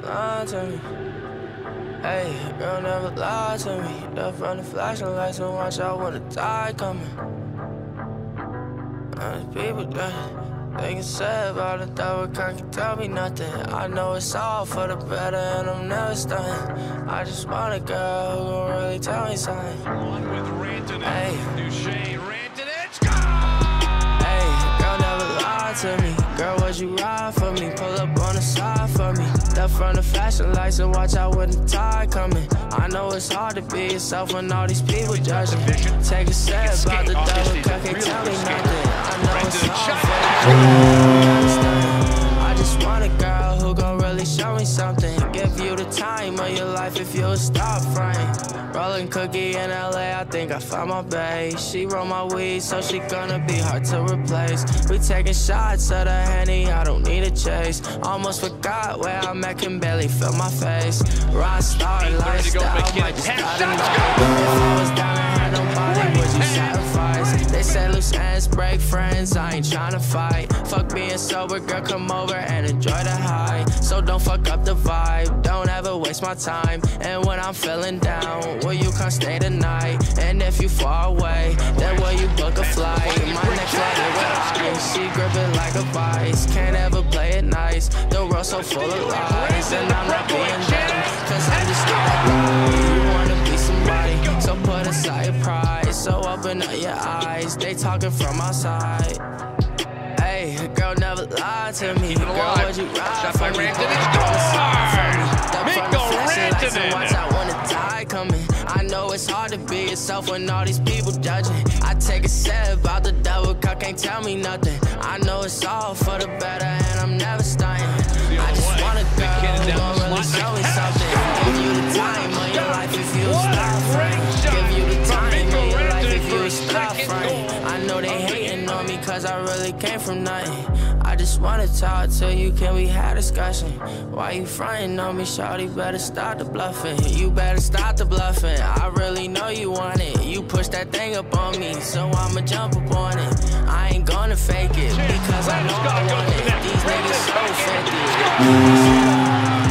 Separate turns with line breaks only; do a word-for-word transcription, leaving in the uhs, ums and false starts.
lie to me. Hey, girl, never lie to me. Left from the flashing lights and watch out when the tide coming. Uh, people that they can say about it, that can't tell me nothing. I know it's all for the better and I'm never stunning. I just want a girl who gon' really tell me something.
One with Rantanen.
Hey.
Duchesne, Rantanen,
Hey, girl, never lie to me. Girl, would you ride for me? Pull up on the side for me. Left from the flashing lights and watch out when the tide coming. I know it's hard to be yourself when all these people judging. Take a step about the devil, cause can't tell me nothing. I know it's hard for the I just want a girl who gon' really show me something. Give you the time of your life if you would stop fronting. Rolling cookie in L A, I think I found my bae. She roll my weed, so she gonna be hard to replace. We taking shots of the Henny, I don't need a chase. Almost forgot where I met, can barely feel my face. Rock star lifestyle, might just gotta know. If I was down and had nobody, would you sacrifice? They say loose ends break friends, I ain't tryna fight. Fuck being sober, girl, come over and enjoy the high. So don't fuck up the vibe, don't ever waste my time. And when I'm feeling down, will you come stay tonight? And if you far away, then will you book a flight? My neck flooded with ice, she grip it like a vice. Can't ever play it nice, the world's so full of lies. And I'm not being them, cause I'm just not a guy. You wanna be somebody, so put aside your pride. So open up your eyes, they talking from outside. Hey, girl, never lie to me. Girl, would you ride for me?
Mikko Rantanen.
Watch out when the tide coming. I know it's hard to be yourself when all these people judging. I take a step about the devil, cause can't tell me nothing. I know it's all for the better and I'm never stunting. I just want a girl who gon' really show me something. Give you the time of your life if you stop fronting. Give you the time of your life if you stop fronting. I know they hating on me cause I really came from nothing. I just wanna talk to you, can we have discussion? Why you fronting on me, shawty? Better stop the bluffing. You better stop the bluffing. I really know you want it. You push that thing up on me, so I'ma jump up on it. I ain't gonna fake it because I know I want it. These niggas so fake it.